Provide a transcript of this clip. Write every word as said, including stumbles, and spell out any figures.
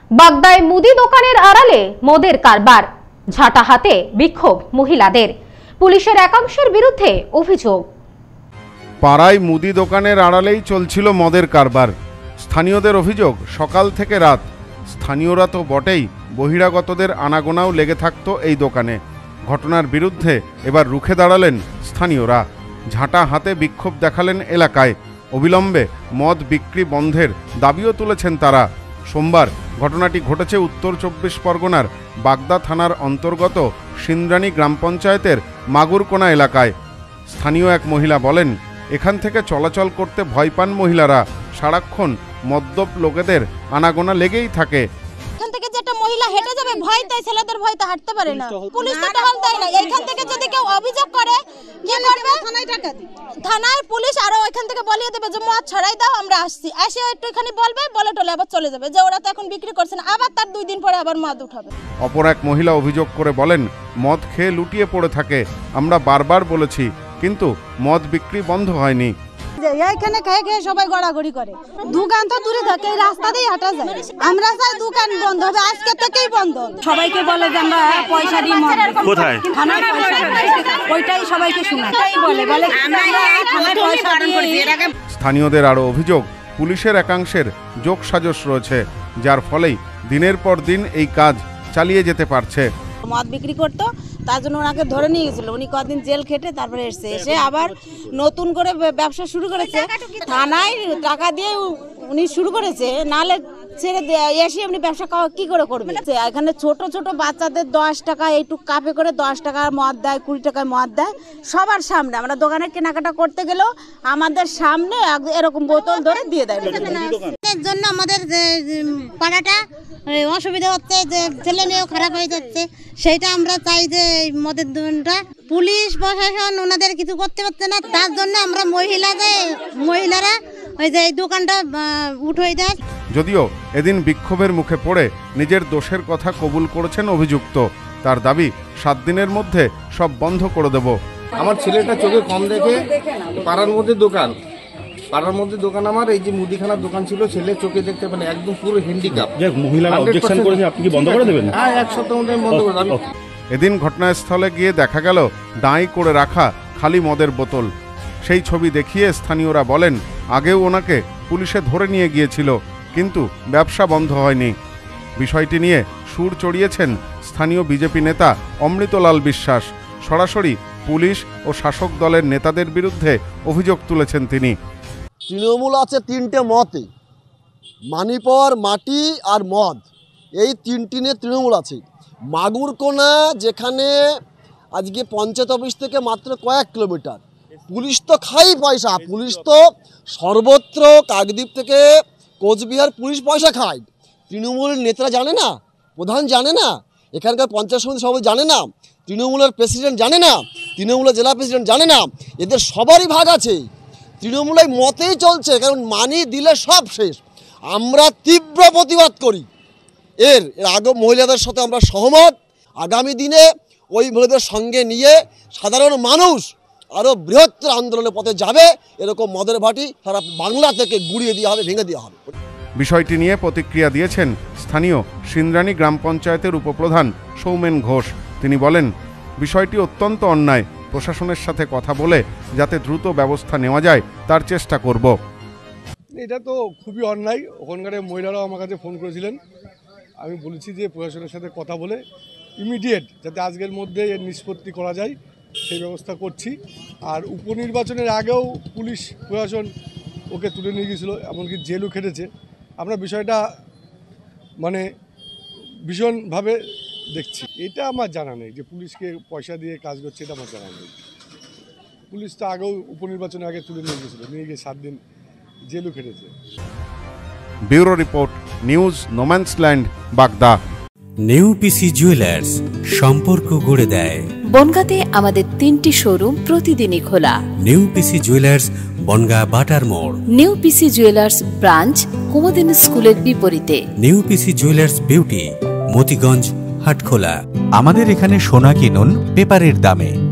বাগদায় মুদি দোকানের আড়ালে মদের কারবার, ঝাঁটা হাতে বিক্ষোভ মহিলাদের, পুলিশের একাংশের বিরুদ্ধে অভিযোগ। পাড়ায় মুদি দোকানের আড়ালেই চলছিল মদের কারবার। স্থানীয়দের অভিযোগ, সকাল থেকে রাত স্থানীয়রা তো বটেই, বহিরাগতদের আনাগোনাও লেগে থাকতো এই দোকানে। ঘটনার বিরুদ্ধে এবার রুখে দাঁড়ালেন স্থানীয়রা, ঝাঁটা হাতে বিক্ষোভ দেখালেন এলাকায়। অবিলম্বে মদ বিক্রি বন্ধের দাবিও তুলেছেন তারা। সোমবার ঘটনাটি ঘটেছে উত্তর চব্বিশ পরগনার বাগদা থানার অন্তর্গত সিন্দ্রানী গ্রাম পঞ্চায়েতের মাগুরকোনা এলাকায়। স্থানীয় এক মহিলা বলেন, এখান থেকে চলাচল করতে ভয় পান মহিলারা, সারাক্ষণ মদ্যপ লোকেদের আনাগোনা লেগেই থাকে। এখান থেকে যেটা মহিলা হেঁটে যাবে ভয়তে, ছেলেদের ভয়তে হাঁটতে পারে না, পুলিশ তো টহল দেয় না। এইখান থেকে যদি কেউ অভিযোগ করে কি করবে? থানায় টাকা দিই, থানায় পুলিশ আরো ওইখান থেকে বলিয়ে দেবে যে মদ ছড়াই দাও, আমরা আসছি। এসে একটু এখানে বলবে, বলে টলে আবার চলে যাবে যে ওরা তো এখন বিক্রি করছে না, আবার তার দুই দিন পরে আবার মদ উঠাবে। অপর এক মহিলা অভিযোগ করে বলেন, মদ খেয়ে লুটিয়ে পড়ে থাকে, আমরা বারবার বলেছি কিন্তু মদ বিক্রি বন্ধ হয়নি। এইখানে খেয়ে খেয়ে সবাই গড়াগড়ি করে, দোকান তো দূরে থাকে, রাস্তা দিয়ে হাঁটা যায়। আমরা চাই দোকান বন্ধ হবে, আজকে থেকেই বন্ধ। সবাইকে বলে যে আমরা পয়সা দিই মদ কোথায়, থানায় পয়সা দিই, ওইটাই সবাইকে শোনায়, তাই বলে বলে আমরা থানায় পয়সা দিই। স্থানীয়দের আরো অভিযোগ, পুলিশের একাংশের যোগসাজশ রয়েছে, যার ফলেই দিনের পর দিন এই কাজ চালিয়ে যেতে পারছে। মদ বিক্রি করতো, তার জন্য ওনাকে ধরে নিয়ে গেছিল। উনি কদিন জেল খেটে তারপরে এসছে, এসে আবার নতুন করে ব্যবসা শুরু করেছে। থানায় টাকা দিয়ে উনি শুরু করেছে, নাহলে ছেড়ে এসে এমনি ব্যবসা কি করে করবে? এখানে ছোট ছোট বাচ্চাদের দশ টাকা এইটুক কাপে করে দশ টাকার মদ দেয়, কুড়ি টাকায় মদ দেয় সবার সামনে। আমরা দোকানে কেনাকাটা করতে গেলেও আমাদের সামনে এরকম বোতল ধরে দিয়ে দেয়। এর জন্য আমাদের পাড়াটা অসুবিধা হচ্ছে, যে ছেলে মেয়েও খারাপ হয়ে যাচ্ছে। সেইটা আমরা চাই যে মদের দোকানটা, পুলিশ প্রশাসন ওনাদের কিছু করতে পারছে না, তার জন্য আমরা মহিলাদের মহিলারা ওই যে এই দোকানটা উঠে দেয়। যদিও এদিন বিক্ষোভের মুখে পড়ে নিজের দোষের কথা কবুল করেছেন অভিযুক্ত। তার দাবি, সাত দিনের মধ্যে সব বন্ধ করে দেব। আমার ছেলেটা চোখে কম দেখে পাড়ার মধ্যে দোকান পাড়ার মধ্যে দোকান আমার এই যে মুদিখানার দোকান ছিল, ছেলে চোখে দেখতে পারে, একদম পুরো হ্যান্ডিক্যাপ। মহিলারা অবজেকশন করেছে, আপনি কি বন্ধ করে দেবেন? হ্যাঁ, এক সপ্তাহের মধ্যে বন্ধ করে দেব। এদিন ঘটনাস্থলে গিয়ে দেখা গেল ডাঁই করে রাখা খালি মদের বোতল। সেই ছবি দেখিয়ে স্থানীয়রা বলেন, আগেও ওনাকে পুলিশে ধরে নিয়ে গিয়েছিল, কিন্তু ব্যবসা বন্ধ হয়নি। বিষয়টি নিয়ে সুর চড়িয়েছেন স্থানীয় বিজেপি নেতা অমৃতলাল বিশ্বাস। সরাসরি পুলিশ ও শাসক দলের নেতাদের বিরুদ্ধে অভিযোগ তুলেছেন তিনি। তৃণমূল আছে তিনটে মতে, মানিপর, মাটি আর মদ, এই তিনটি নিয়ে তৃণমূল আছে। মাগুরকোনা যেখানে আজকে পঞ্চায়েত অফিস থেকে মাত্র কয়েক কিলোমিটার, পুলিশ তো খাই পয়সা, পুলিশ তো সর্বত্র কাকদ্বীপ থেকে কোচবিহার পুলিশ পয়সা খায়। তৃণমূলের নেতারা জানে না, প্রধান জানে না, এখানকার পঞ্চায়েত সমিতি সভাপতি জানে না, তৃণমূলের প্রেসিডেন্ট জানে না, তৃণমূলের জেলা প্রেসিডেন্ট জানে না, এদের সবারই ভাগ আছে। তৃণমূলের মতেই চলছে, কারণ মানি দিলে সব শেষ। আমরা তীব্র প্রতিবাদ করি এর এর আগে মহিলাদের সাথে আমরা সহমত। আগামী দিনে ওই মহিলাদের সঙ্গে নিয়ে সাধারণ মানুষ আরও বৃহত্তর আন্দোলনের পথে যাবে। এরকম মদের ভাটি সারা বাংলা থেকে গুড়িয়ে দেওয়া হবে, ভেঙে দেওয়া হবে। বিষয়টি নিয়ে প্রতিক্রিয়া দিয়েছেন স্থানীয় সিন্দ্রানী গ্রাম পঞ্চায়েতের উপপ্রধান সৌমেন ঘোষ। তিনি বলেন, বিষয়টি অত্যন্ত অন্যায়, প্রশাসনের সাথে কথা বলে যাতে দ্রুত ব্যবস্থা নেওয়া যায় তার চেষ্টা করব। এটা তো খুবই অন্যায়। ওখানকার মহিলারাও আমার কাছে ফোন করেছিলেন, আমি বলেছি যে প্রশাসনের সাথে কথা বলে ইমিডিয়েট যাতে আজকের মধ্যে এর নিষ্পত্তি করা যায় সেই ব্যবস্থা করছি। আর উপনির্বাচনের আগেও পুলিশ প্রশাসন ওকে তুলে নিয়ে গিয়েছিল, এমনকি জেলও খেটেছে। আমরা বিষয়টা মানে ভীষণভাবে দেখছি। এটা আমার জানা নেই যে পুলিশকে পয়সা দিয়ে কাজ করছে, এটা আমার জানা নেই। পুলিশ তো আগেও উপনির্বাচনের আগে তুলে নিয়ে গেছিলো, নিয়ে গিয়ে সাত দিন জেলও খেটেছে। Bureau report, news no man's land, Bagda. নেউপিসি জুয়েলার্স, সম্পর্ক গড়ে দেয়। বনগাঁতে আমাদের তিনটি শোরুম প্রতিদিনই খোলা। নেউপিসি জুয়েলার্স, বনগাঁ বাটার মোড়। নেউপিসি জুয়েলার্স ব্রাঞ্চ, কুমুদিনী স্কুলের বিপরীতে। নেউপিসি জুয়েলার্স বিউটি, মতিগঞ্জ, হাটখোলা। আমাদের এখানে সোনা কিনুন পেপারের দামে।